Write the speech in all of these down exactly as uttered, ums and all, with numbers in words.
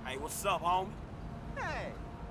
Hey, what's up, homie? Hey!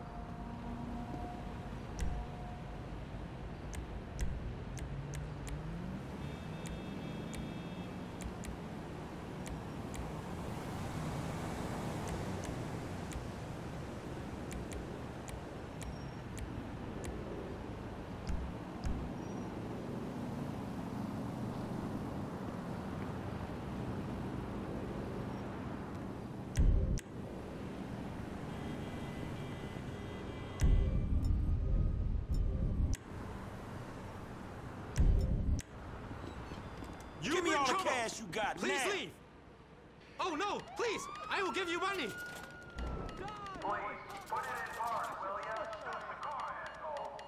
You Give me all trouble. the cash you got, Please now. leave! Oh no, please! I will give you money! Please, put it in park, will ya? Stop the car, asshole!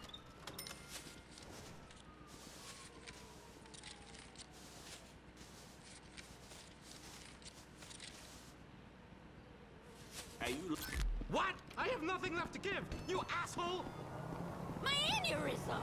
Hey, you... What? I have nothing left to give, you asshole! My aneurysm!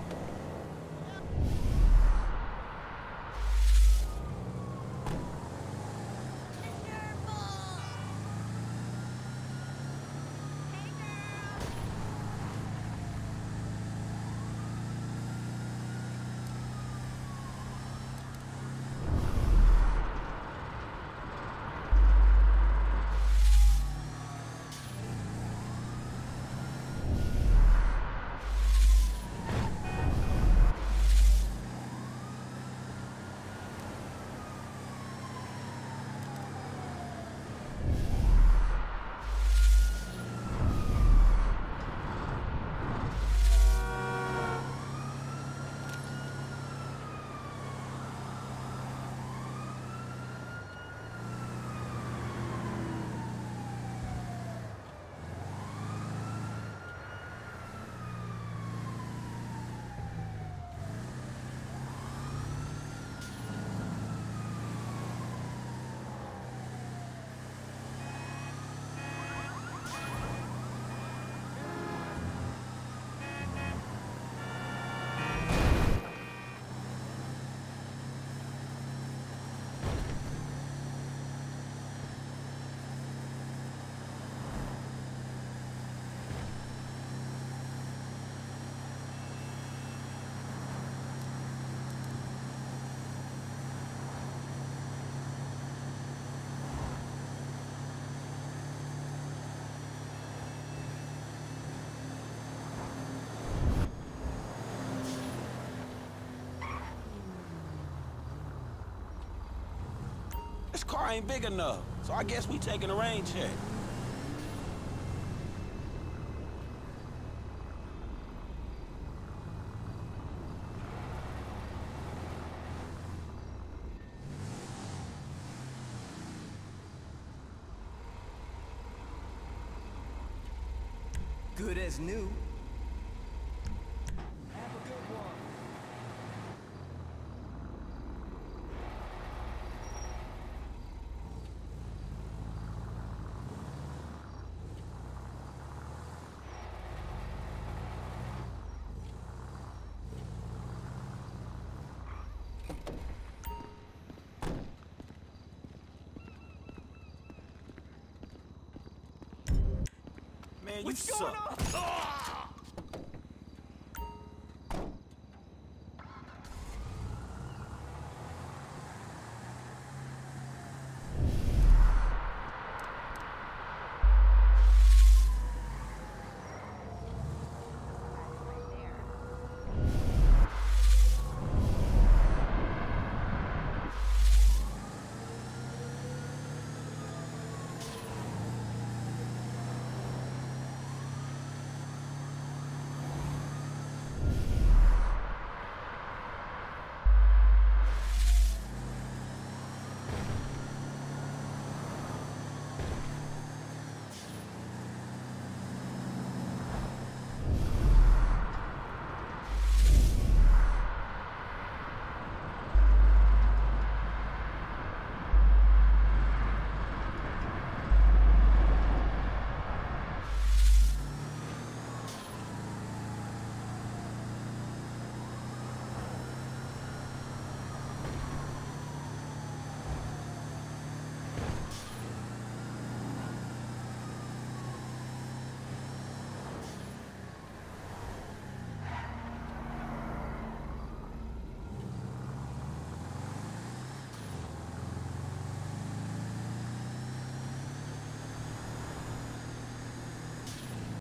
This car ain't big enough, so I guess we taking a rain check. Good as new. Have a good one. Man, you What's suck. going on?